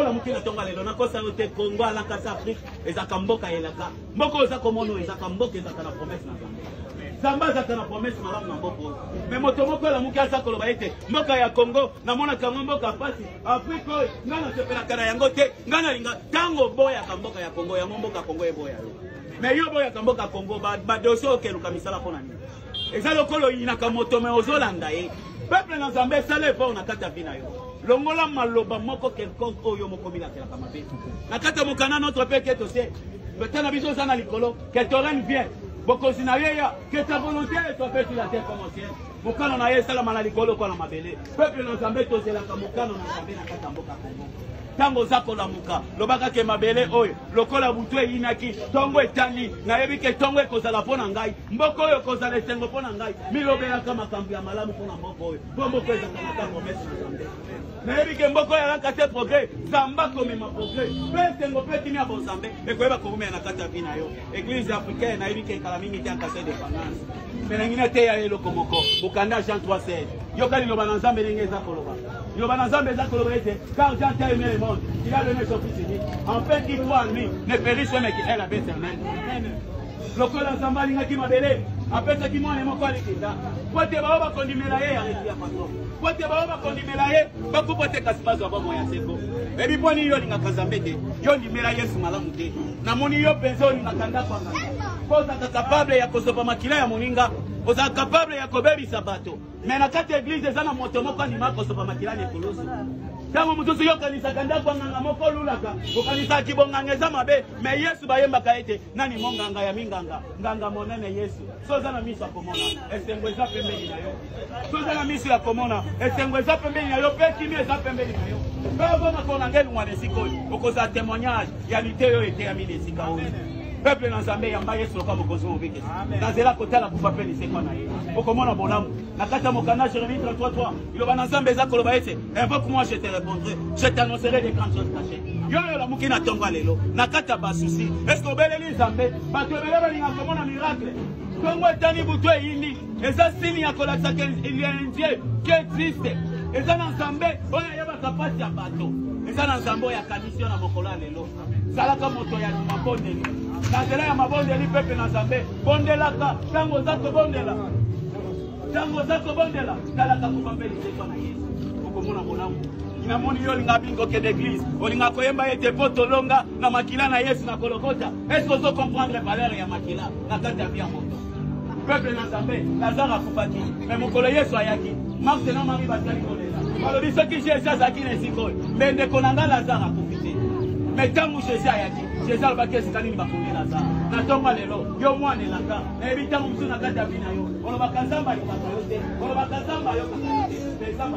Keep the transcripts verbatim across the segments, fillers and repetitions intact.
lokola mukina tonga lelo nakosa yote Congo ala kasa Afrique ezaka mboka elaka mboko oza komono ezaka mboka ezaka na promesse na Zambie Zamba zaka na promesse malamu na mboko mais moto moko la mukia sa koloba ete mboka ya Congo na mona kango mboka pasi Afrique ngana sepela kana yango te ngana linga tango boya ka mboka ya Congo ya mboka Congo e boya mais yo boya ka mboka Congo ba ba doso ke luka misala pona ni eza lokolo ina ka moto me ozolanda e peuple na Zambie sale po na kata vina yo longola maloba moko quelconque oyo moko bila kala kama be na kata mokana notre peuple que tosé peut-être na biso sana likolo que torrent vient bokosi na yeya que ta volonté soit faite sur la terre comme au ciel mokano na ye sala mala likolo kwa na mabele peuple na Zambie tosela ka mokano na Zambie na kata mboka Congo tango zako la muka lobaka ke mabele oyo lokola butwe inaki tongo etali na yebi ke tongo ekozala pona ngai mboko oyo kozala esengo pona ngai milobela kama kambi ya malamu pona mboko oyo mboko ezaka na ka promesse na Zambie na yebi ke mboko ya lanka te progrès zamba comme ma progrès pe sengo pe tini abo Zambie e koyeba ko na kata vina yo église africaine na yebi ke kala mingi te akase de finance menangina te ya elo komoko bukanda Jean trois seize yo kali loba na Zambie ngeza koloba yo bana Zambie za koloba ete car Jean a aimé le monde il a donné son fils unique en fait qui croit en lui ne périsse jamais qu'il est la vie éternelle lokola Zamba linga ki mabele apesa ki mwana moko alikita pote ba ba kondimela ye ya ya patron pote ba ba kondimela ye ba ku pote kasibazo ba moya seko ebi poni yo linga Zambie te yo ndimela Yesu malamu te na moni yo penzo linga kanda kwa ngana koza capable ya kosopa makila ya moninga oza capable ya kobebi sabato mais na kati église ezana moto moko ni mako sopa makila ni koloso tango mutusu yo kanisa kanda kwa nganga moko lulaka okanisa kibonganga eza mabe mais Yesu bayemba kaete nani monganga ya minganga nganga monene Yesu soza na miso akomona esengo eza pembeni na yo soza na miso akomona esengo eza pembeni na yo pe kimi eza pembeni na yo baba makona ngelu mwana sikoi okoza témoignage ya liteo ete ya mine sika oyo peuple na Zambie yamba Yesu loka mokozo obike na zela kotala kufa pe lisekwa na ye okomona bonamu na kata mokana Jérémie trente-trois trois iloba na Zambie za koloba ete invoque-moi je te répondrai je t'annoncerai des grandes choses cachées yo yo la mukina tonga lelo na kata ba souci est-ce que beleli Zambie bato beleba linga komona miracle Kongo etani butwe yini eza sini ya kolaksa que il y a un Dieu qui existe eza na Zambie oya yaba kapasi ya bato eza na Zambie ya kanisi na mokola lelo salaka moto ya mabondeli na zela ya mabondeli pepe na Zambie bondelaka tango zako bondela tango zako bondela talaka kupambeli sekwa na Yesu ukomona bonamu ina moni yo linga bingo ke d'église olinga koyemba ete poto longa na makila na Yesu na kolokota est-ce que vous comprendre valeur ya makila na kata ya moto peuple na Zambie Lazare akufaki mais mokolo Yesu ayaki Marc na Marie batali kolela balobi soki Jésus azaki na sikoi mais ndeko nanga Lazare akufite mais tango Jésus ayaki Jésus alobaki esika nini bakomi Lazare na tonga lelo yo mwana elaka na ebi tango mosusu na kati ya bina yo olobaka Nzambe alibaka yo te olobaka Nzambe ayokaka te mais Nzambe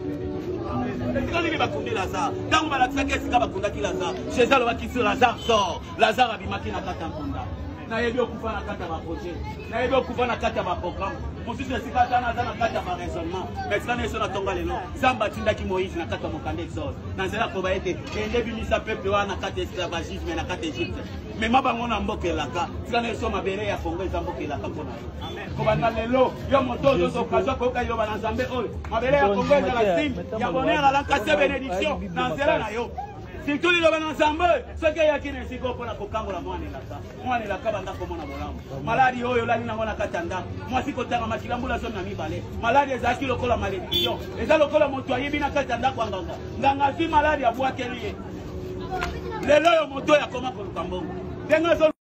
esika nini bakomi Lazare tango balakisaki esika bakundaki Lazare Jésus alobaki si Lazare sort Lazare abimaki na kati ya nkunda na yebi okufa na kata ba projet na yebi okufa na kata ba programme mosusu esika tana za na kata ba raisonnement mais sana eso na tonga lelo Nzambe atindaki Moïse na kata mokanda Exode na nzela ko ba ete ende bimisa peuple wana kata esclavagisme na kata Egypte mais mabango na mboka elaka sana eso mabere ya Congo eza mboka elaka pona amen ko bana lelo yo moto zo kazo ko ka yo bana Nzambe oyo mabere ya Congo eza la sim ya bonheur la kase bénédiction na nzela na yo si tous les gens ensemble, ce qu'il y a qui n'est pas pour la cocango la moine là, moi la cabane comme on a volant. Maladie oh la lina mona katanda. Moi si côté ma kilambu la zone na mi balé. Maladie za ki lokola malédiction. Et ça lokola moto yebi na katanda kwa nganga. Nganga si maladie a boite lié. Lelo yo moto ya koma pour kambo. Denga